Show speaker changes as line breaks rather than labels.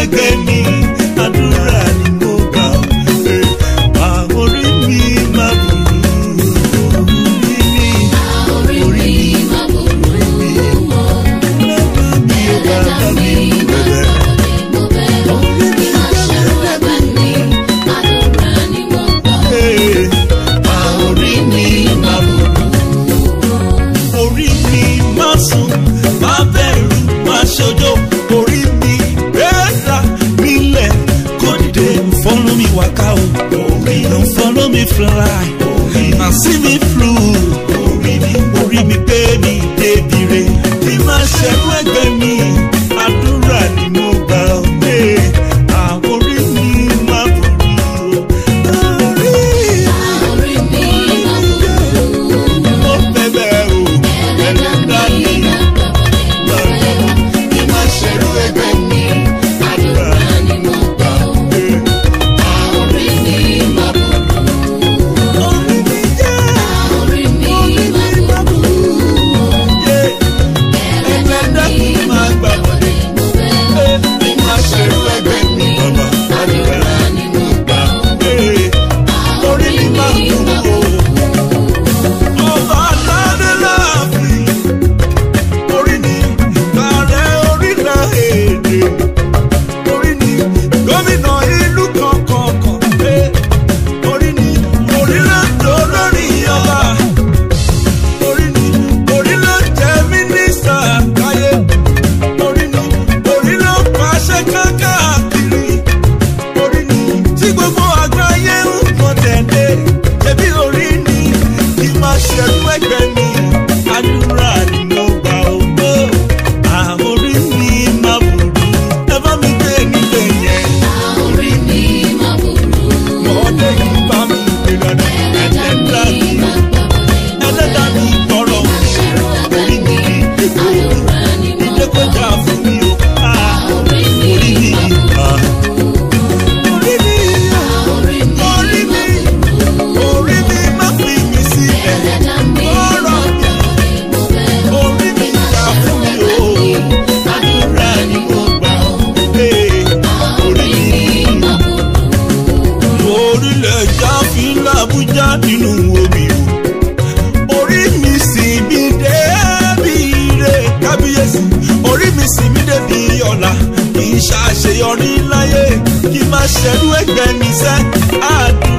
ẹgbẹ́ mi àdúrà ni mo gbà ó orí mi máa burú orí mi máa burú bàbá mi bẹ̀rẹ̀ orí mi máa ṣẹ̀rù ẹgbẹ́ mi àdúrà ni mo gbà orí mi máa burú orí mi máa sùn máa bẹ̀rù máa ṣojo orí mi bẹ́ẹ̀ra nílẹ̀ kò dìde follow me waka o don't follow me fly and see me through orí mi gbé mi débi re kí máa ṣẹ̀rù ẹgbẹ́ mi àdúrà ni mo gbà ó àwọn orí mi máa burú orí mi máa burú mo bẹ̀bẹ̀ o ẹlẹ́dàá mi kí máa ṣẹ̀rù ẹgbẹ́ mi àdúrà ni mo gbà ó àwọn orí mi máa burú orí mi máa burú ẹlẹ́dàá mi máa gbà wọlé kí máa ṣẹ̀rù ẹgbẹ́ mi àdúrà ni mo gbà ó orí mi máa burú ọba aládé láàfin orí ni ààrẹ orílẹ̀ èdè orí ni gómìnà ìlú kọ̀ọ̀kan orí ni orílẹ̀-èdè olórí ọba orí ni orílẹ̀-èdè mínísítà káyé orí ni orílẹ̀ pàṣẹ káàkiri orí ni tí gbogbo àgbáyé ń mọ̀ tẹ̀lé ẹbí orí ni kí máa ṣẹ̀rù ẹgbẹ́ mi àdúrà ni mo gbà ó àwọn orí mi máa burú ẹ bá mi gbé nílé yẹn orí mi máa burú mọ́ọ́dé yìí bá mi gbé lọ́nà ẹlẹ́dàá mi tọrọ orí mi èkó ìdè kọjá fún mi o orí mi orí mi orí mi má fi mi sílẹ̀ ọ̀rọ̀ orí mi jà fún mi o àdúrà ni mo gbà ó orí mi orílẹ̀ jáfin làbújá nínú omi o orí mi sì mí débi ire kábíyèsí orí mi sì mí débi ọ̀la kì í ṣàṣeyọrí láyé kí má ṣẹ̀rù ẹgbẹ́ mi sẹ́ àdúrà.